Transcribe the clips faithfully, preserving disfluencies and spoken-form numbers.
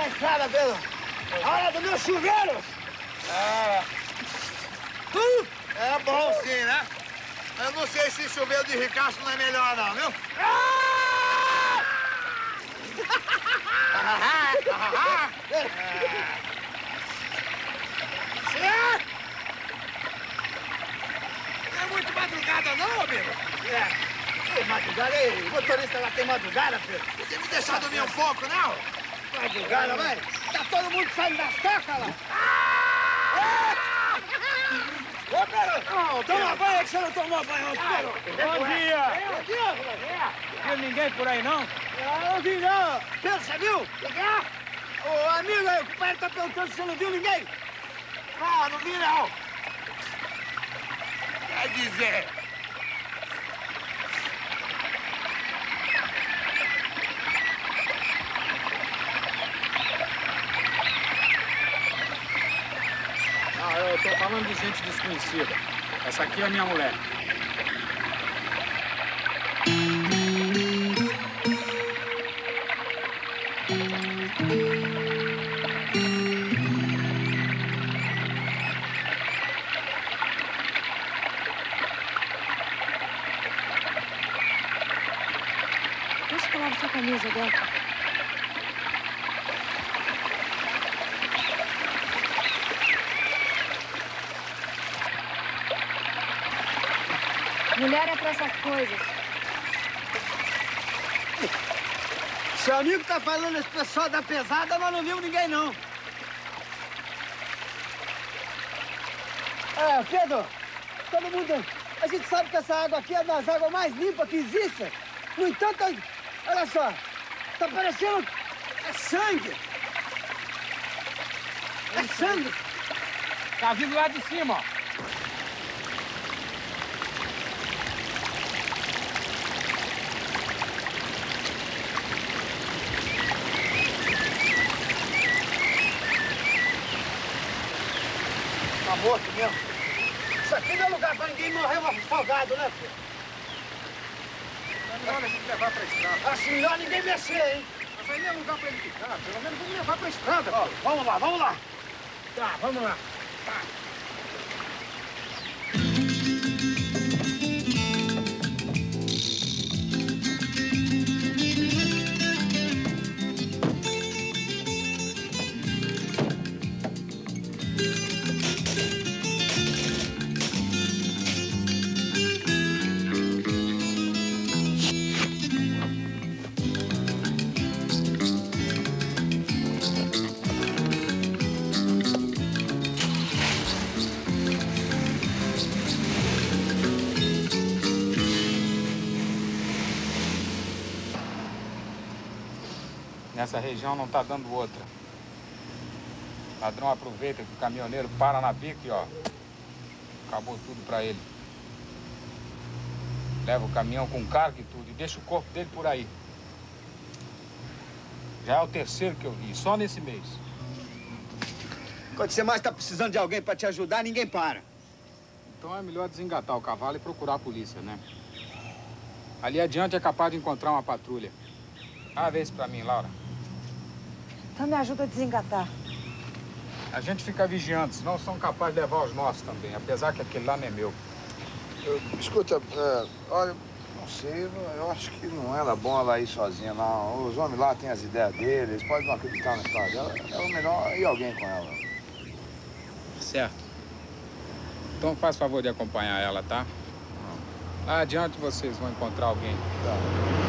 na estrada, Pedro. A hora do meu chuveiro. É. Uh! É bom sim, né? Eu não sei se chuveiro de ricaço não é melhor, não, viu? Certo? Não é muito madrugada, não, amigo? É. Ei, madrugada, ei, o motorista lá tem madrugada, Pedro. Podia me deixar dormir um pouco, não? Madrugada, vai. Tá todo mundo saindo das tocas lá. Ô, Pedro! Não, toma banho que você não tomou banho, Pedro. Bom dia! Bom dia, Pedro. Viu ninguém por aí, não? Eu não vi, não. Pedro, você viu? Ligar? Ô, amigo aí, o compadre tá perguntando se você não viu ninguém. Não, não vi, não. Quer dizer... Ah, eu tô falando de gente desconhecida. Essa aqui é a minha mulher. Deixa eu lavar sua camisa, Delta. Mulher é pra essas coisas. Seu amigo tá falando esse pessoal da pesada, mas não viu ninguém, não. É, Pedro, todo mundo... A gente sabe que essa água aqui é das águas mais limpas que existe. No entanto, olha só, tá parecendo... É sangue. É sangue. Tá vindo lá de cima, ó. Tá morto mesmo. Isso aqui não é lugar pra ninguém morrer afogado, né, filho? É melhor a gente levar pra estrada. Acho melhor ninguém mexer, hein? Mas aí não é lugar pra ele ficar. Pelo menos vamos levar pra estrada. Ó, vamos lá, vamos lá. Tá, vamos lá. Tá. Nessa região não tá dando outra. O ladrão aproveita que o caminhoneiro para na bica e, ó, acabou tudo pra ele. Leva o caminhão com carga e tudo e deixa o corpo dele por aí. Já é o terceiro que eu vi, só nesse mês. Quando você mais tá precisando de alguém pra te ajudar, ninguém para. Então é melhor desengatar o cavalo e procurar a polícia, né? Ali adiante é capaz de encontrar uma patrulha. Ah, vê isso pra mim, Laura. Então me ajuda a desengatar. A gente fica vigiando, senão são capazes de levar os nossos também, apesar que aquele lá não é meu. Eu, escuta, é, olha, não sei, eu acho que não era bom ela ir sozinha, não. Os homens lá têm as ideias deles, eles podem não acreditar na história dela. É o melhor ir alguém com ela. Certo. Então faz favor de acompanhar ela, tá? Lá adiante vocês vão encontrar alguém. Tá.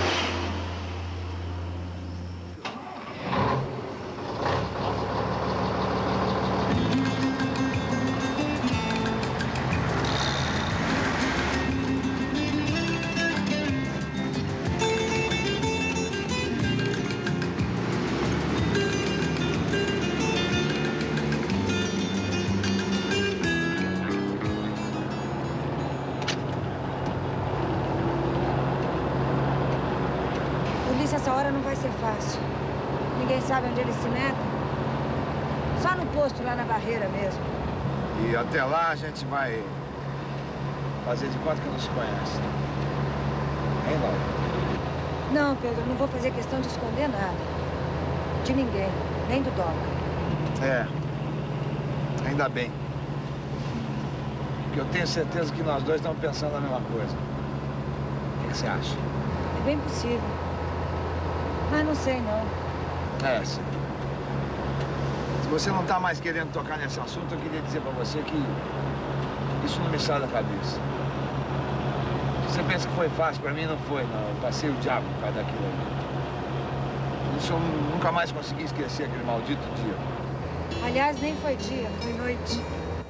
Essa hora não vai ser fácil. Ninguém sabe onde eles se metem. Só no posto lá na barreira mesmo. E até lá a gente vai fazer de conta que não se conhece. Hein, Laura? Não, Pedro, não vou fazer questão de esconder nada. De ninguém, nem do Doca. É. Ainda bem. Porque eu tenho certeza que nós dois estamos pensando na mesma coisa. O que, que você acha? É bem possível. Mas não sei, não. É, sim. Se você não está mais querendo tocar nesse assunto, eu queria dizer pra você que isso não me sai da cabeça. Você pensa que foi fácil, pra mim não foi, não. Eu passei o diabo por causa daquilo ali. Isso eu nunca mais consegui esquecer aquele maldito dia. Aliás, nem foi dia, foi noite.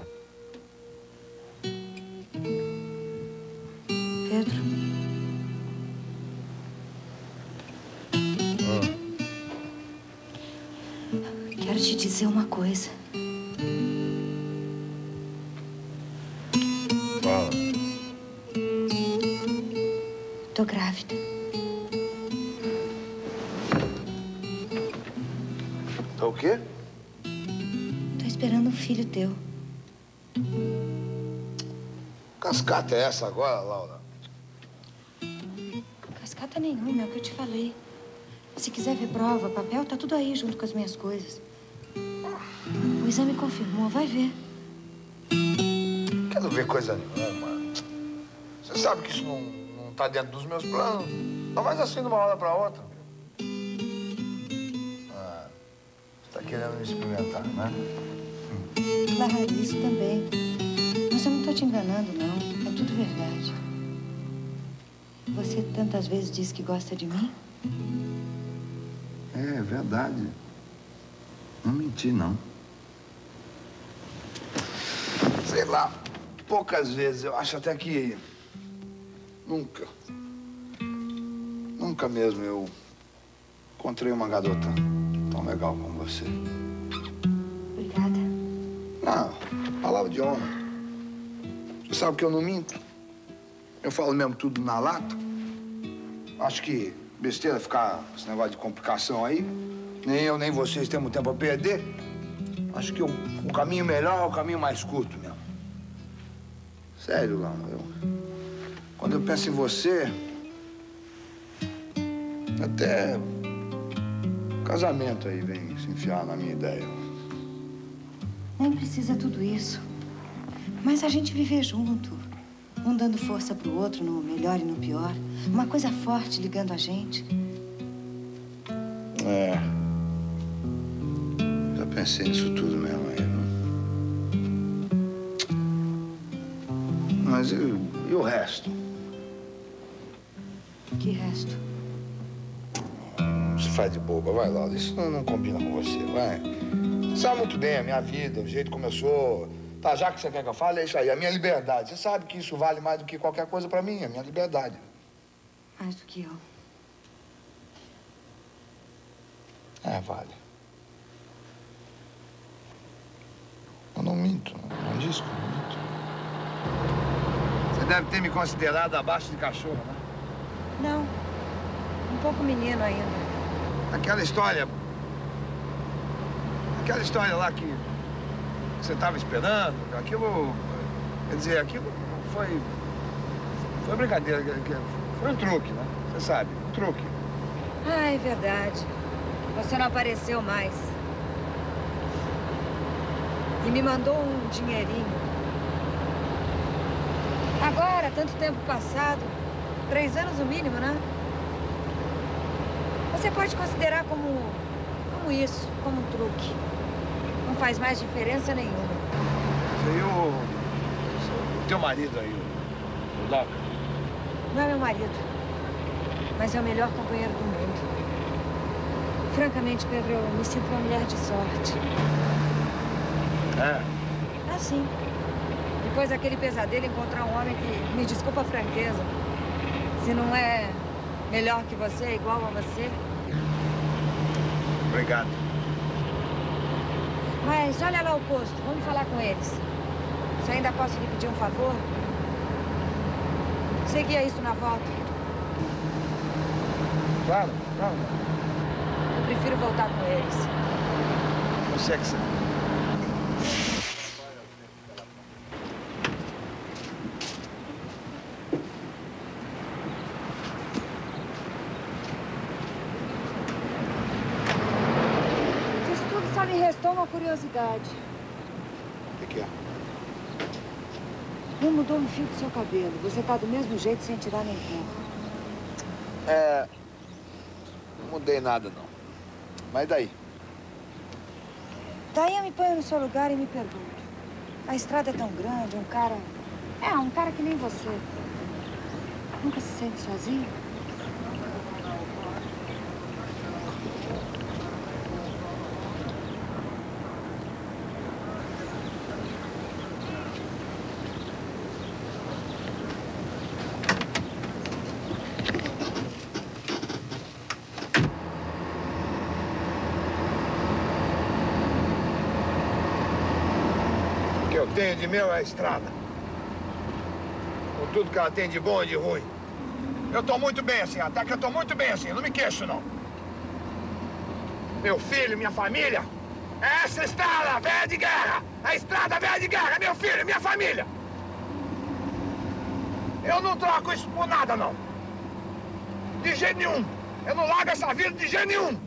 Pedro? Hum. Quero te dizer uma coisa. Fala. Tô grávida. Tá o quê? Tô esperando um filho teu. Cascata é essa agora, Laura? Cascata nenhuma, é o que eu te falei. Se quiser ver prova, papel, tá tudo aí junto com as minhas coisas. O exame confirmou, vai ver. Quero ver coisa nenhuma. Você sabe que isso não, não tá dentro dos meus planos. Não mais assim de uma hora pra outra. Ah, você tá querendo me experimentar, né? Claro, isso também. Mas eu não tô te enganando, não. É tudo verdade. Você tantas vezes diz que gosta de mim? É verdade. Não menti, não. Sei lá, poucas vezes. Eu acho até que nunca, nunca mesmo eu encontrei uma garota tão legal como você. Obrigada. Não, palavra de honra. Você sabe que eu não minto? Eu falo mesmo tudo na lata. Acho que besteira ficar esse negócio de complicação aí. Nem eu, nem vocês temos tempo a perder. Acho que o, o caminho melhor é o caminho mais curto mesmo. Sério, Lana, eu... Quando eu penso em você... Até... casamento aí vem se enfiar na minha ideia. Nem precisa tudo isso. Mas a gente viver junto. Um dando força pro outro no melhor e no pior. Uma coisa forte ligando a gente. É. Já pensei nisso tudo mesmo aí, viu? Mas e, e o resto? Que resto? Não se faz de boba, vai lá. Isso não, não combina com você, vai. Você sabe muito bem a minha vida, o jeito como eu sou. Tá, já que você quer que eu fale, é isso aí, a minha liberdade. Você sabe que isso vale mais do que qualquer coisa pra mim, a minha liberdade. Mais do que eu. É, vale. Eu não minto, não disse que eu não minto. Você deve ter me considerado abaixo de cachorro, né? Não. Um pouco menino ainda. Aquela história... Aquela história lá que você estava esperando, aquilo... Quer dizer, aquilo foi... Foi brincadeira, foi um truque, né? Você sabe, um truque. Ah, é verdade. Você não apareceu mais. E me mandou um dinheirinho. Agora, tanto tempo passado, três anos no mínimo, né? Você pode considerar como, como isso, como um truque. Não faz mais diferença nenhuma. E o, o teu marido aí, o, o Doca? Não é meu marido, mas é o melhor companheiro do mundo. Francamente, Pedro, eu me sinto uma mulher de sorte. É? Assim. Depois daquele pesadelo, encontrar um homem que, me desculpa a franqueza, se não é melhor que você, igual a você. Obrigado. Mas olha lá o posto, vamos falar com eles. Se ainda posso lhe pedir um favor? Seguia isso na volta. Claro, claro. Eu prefiro voltar com eles. Você é que sabe. verdade. O que, que é? Não mudou um fio do seu cabelo. Você tá do mesmo jeito, sem tirar nem pôr. É... Não mudei nada, não. Mas daí? Daí eu me ponho no seu lugar e me pergunto. A estrada é tão grande, um cara... É, um cara que nem você. Nunca se sente sozinho? O que eu tenho de meu é a estrada. Com tudo que ela tem de bom e de ruim. Eu tô muito bem assim, até que eu tô muito bem assim, não me queixo, não. Meu filho, minha família, é essa estrada velha de guerra! A estrada velha de guerra, é meu filho, minha família! Eu não troco isso por nada, não. De jeito nenhum. Eu não largo essa vida de jeito nenhum.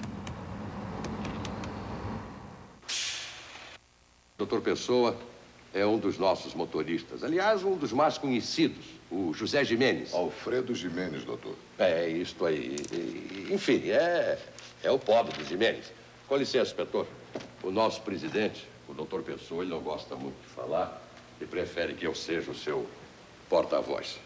doutor Pessoa é um dos nossos motoristas. Aliás, um dos mais conhecidos, o José Jimenez. Alfredo Jimenez, doutor. É, isto aí. Enfim, é, é o pobre do Jimenez. Com licença, inspetor. O nosso presidente, o doutor Pessoa, ele não gosta muito de falar e prefere que eu seja o seu porta-voz.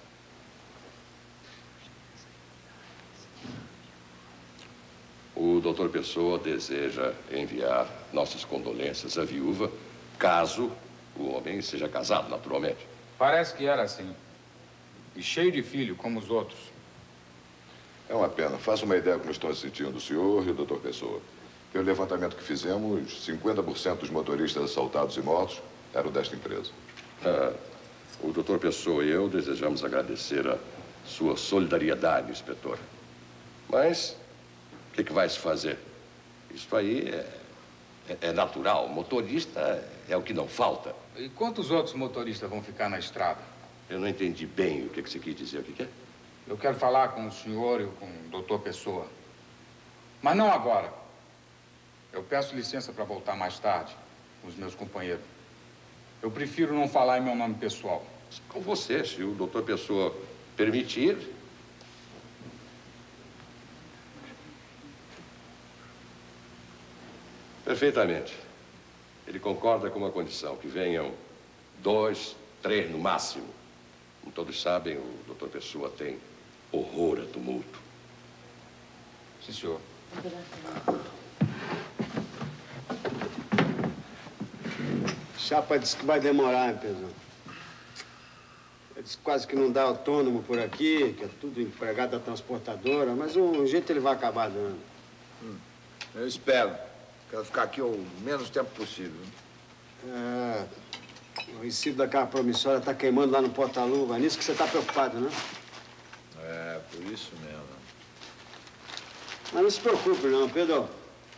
O doutor Pessoa deseja enviar nossas condolências à viúva, caso o homem seja casado, naturalmente. Parece que era assim. E cheio de filho, como os outros. É uma pena. Faça uma ideia como estão se sentindo o senhor e o doutor Pessoa. Pelo levantamento que fizemos, cinquenta por cento dos motoristas assaltados e mortos eram desta empresa. Ah, o doutor Pessoa e eu desejamos agradecer a sua solidariedade, inspetor. Mas o que, que vai se fazer? Isso aí é, é, é natural. O motorista é o que não falta. E quantos outros motoristas vão ficar na estrada? Eu não entendi bem o que, que você quis dizer. O que, que é? Eu quero falar com o senhor e com o doutor Pessoa. Mas não agora. Eu peço licença para voltar mais tarde com os meus companheiros. Eu prefiro não falar em meu nome pessoal. Com você, se o doutor Pessoa permitir. Perfeitamente. Ele concorda com uma condição, que venham dois, três no máximo. Como todos sabem, o doutor Pessoa tem horror a tumulto. Sim, senhor. Chapa disse que vai demorar, hein, Pedro? Ele disse quase que não dá autônomo por aqui, que é tudo empregado da transportadora, mas um jeito ele vai acabar dando. Hum, eu espero. Quero ficar aqui o menos tempo possível. É, o recibo daquela promissória tá queimando lá no porta-luva. É nisso que você tá preocupado, né? É, por isso mesmo. Mas não se preocupe, não, Pedro.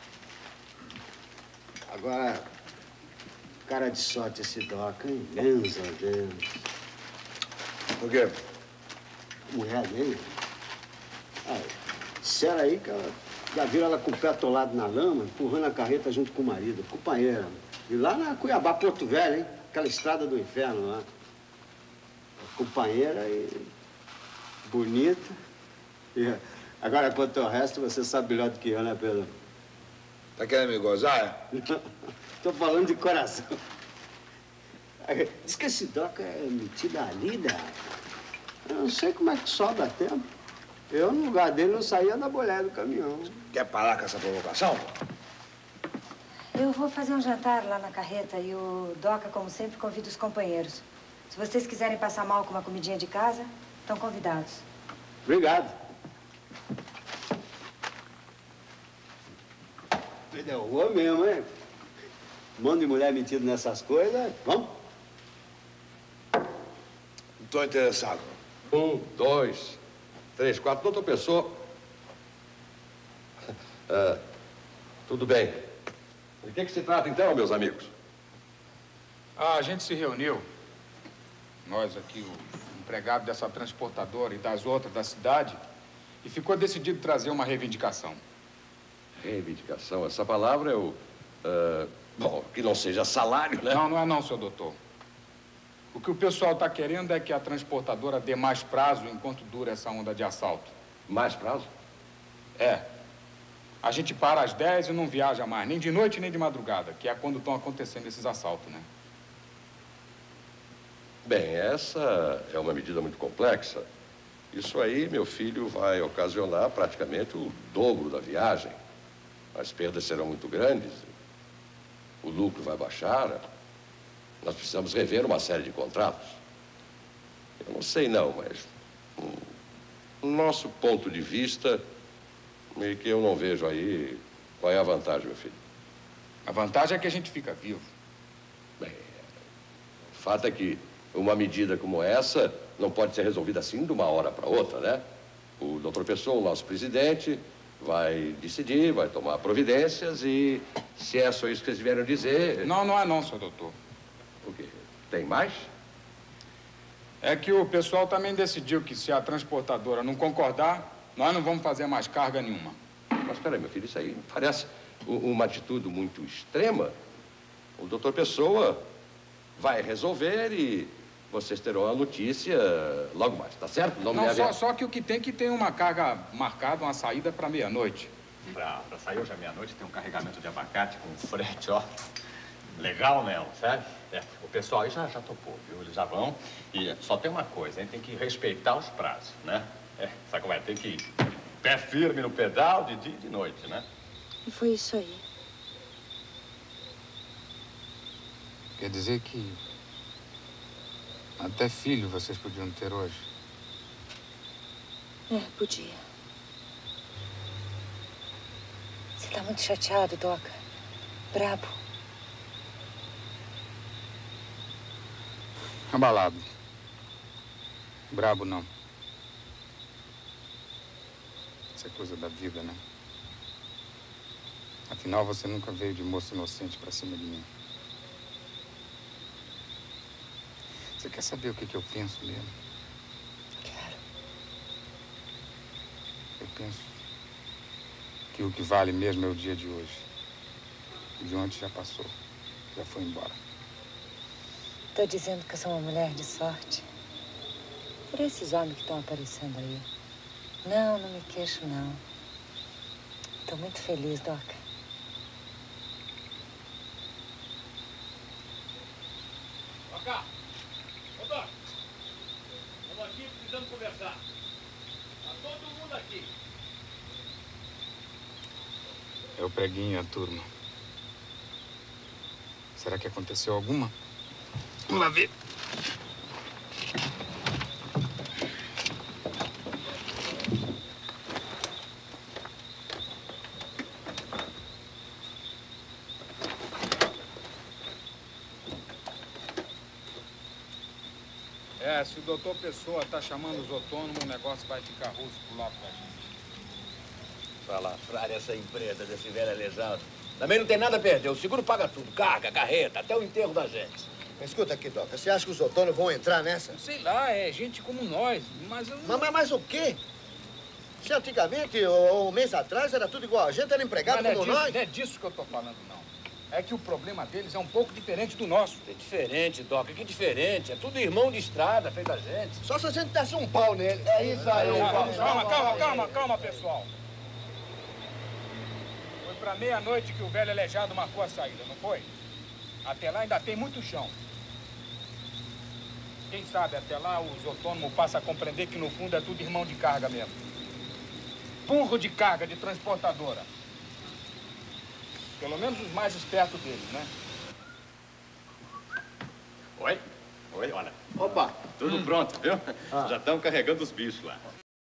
Agora, cara de sorte esse Doca, hein? Graças a Deus. Por quê? A mulher dele. Ah, disseram aí que ela, já viram ela com o pé atolado na lama, empurrando a carreta junto com o marido, companheira. E lá na Cuiabá, Porto Velho, hein? Aquela estrada do inferno lá. Companheira e bonita. E agora, quanto ao resto, você sabe melhor do que eu, né, Pedro? Tá querendo me gozar? Tô falando de coração. Diz que esse Doca é metido a lida. Eu não sei como é que sobra tempo. Eu, no lugar dele, não saía da boleia do caminhão. Quer parar com essa provocação? Eu vou fazer um jantar lá na carreta e o Doca, como sempre, convida os companheiros. Se vocês quiserem passar mal com uma comidinha de casa, estão convidados. Obrigado. É rua mesmo, hein? Um monte de mulher metido nessas coisas. Vamos? Não tô interessado. Um, dois, três, quatro. Doutor Pessoa. Ah, tudo bem. De que, que se trata, então, meus amigos? Ah, a gente se reuniu. Nós aqui, o empregado dessa transportadora e das outras da cidade. E ficou decidido trazer uma reivindicação. Reivindicação. Essa palavra eu uh, Bom, que não seja salário, né? Não, não é não, senhor doutor. O que o pessoal está querendo é que a transportadora dê mais prazo enquanto dura essa onda de assalto. Mais prazo? É. A gente para às dez e não viaja mais, nem de noite nem de madrugada, que é quando estão acontecendo esses assaltos, né? Bem, essa é uma medida muito complexa. Isso aí, meu filho, vai ocasionar praticamente o dobro da viagem. As perdas serão muito grandes. O lucro vai baixar. Nós precisamos rever uma série de contratos. Eu não sei não, mas... Do nosso ponto de vista, meio que eu não vejo aí qual é a vantagem, meu filho. A vantagem é que a gente fica vivo. Bem, o fato é que uma medida como essa não pode ser resolvida assim de uma hora para outra, né? O doutor Pessoa, o nosso presidente, vai decidir, vai tomar providências e se é só isso que vocês vieram dizer... Não, não é não, senhor doutor. O quê? Tem mais? É que o pessoal também decidiu que se a transportadora não concordar, nós não vamos fazer mais carga nenhuma. Mas espera aí, meu filho, isso aí parece uma atitude muito extrema. O doutor Pessoa vai resolver e vocês terão a notícia logo mais, tá certo? Não, não só, só que o que tem que tem uma carga marcada, uma saída para meia-noite. Pra, pra sair hoje à meia-noite tem um carregamento de abacate com frete, ó. Legal mesmo, sabe? É, o pessoal aí já, já topou, viu? Eles já vão. E só tem uma coisa, a gente tem que respeitar os prazos, né? É, sabe como é? Tem que ir pé firme no pedal de dia e de noite, né? E foi isso aí. Quer dizer que até filho vocês podiam ter hoje? É, podia. Você tá muito chateado, Doca. Brabo. Abalado. Brabo não. Isso é coisa da vida, né? Afinal, você nunca veio de moço inocente pra cima de mim. Você quer saber o que, que eu penso mesmo? Quero. Eu penso que o que vale mesmo é o dia de hoje. O de ontem já passou, já foi embora. Tô dizendo que eu sou uma mulher de sorte. Por esses homens que estão aparecendo aí. Não, não me queixo, não. Tô muito feliz, Doca. Doca! Ô, Doca! Estamos aqui precisando conversar. Tá todo mundo aqui. É o preguinho e a turma. Será que aconteceu alguma? Vamos lá ver. É, se o doutor Pessoa tá chamando os autônomos, o negócio vai ficar russo pro lado da gente. Fala, frare, essa empresa desse velho aleijado. Também não tem nada a perder, o seguro paga tudo, carga, carreta, até o enterro da gente. Escuta aqui, Doca, você acha que os autônomos vão entrar nessa? Sei lá, é gente como nós, mas eu... Mas, mas, mas o quê? Se antigamente, ou um mês atrás, era tudo igual a gente, era empregado Mas como não é disso, nós. não é disso que eu tô falando, não. É que o problema deles é um pouco diferente do nosso. É diferente, Doca, que diferente. É tudo irmão de estrada, feito a gente. Só se a gente desse um pau nele. É isso aí. Calma, calma, calma, calma, calma, pessoal. Foi pra meia-noite que o velho aleijado marcou a saída, não foi? Até lá ainda tem muito chão. Quem sabe até lá os autônomos passam a compreender que no fundo é tudo irmão de carga mesmo. Burro de carga, de transportadora. Pelo menos os mais espertos deles, né? Oi? Oi, olha. Opa. Tudo hum. pronto, viu? Ah. Já estão carregando os bichos lá.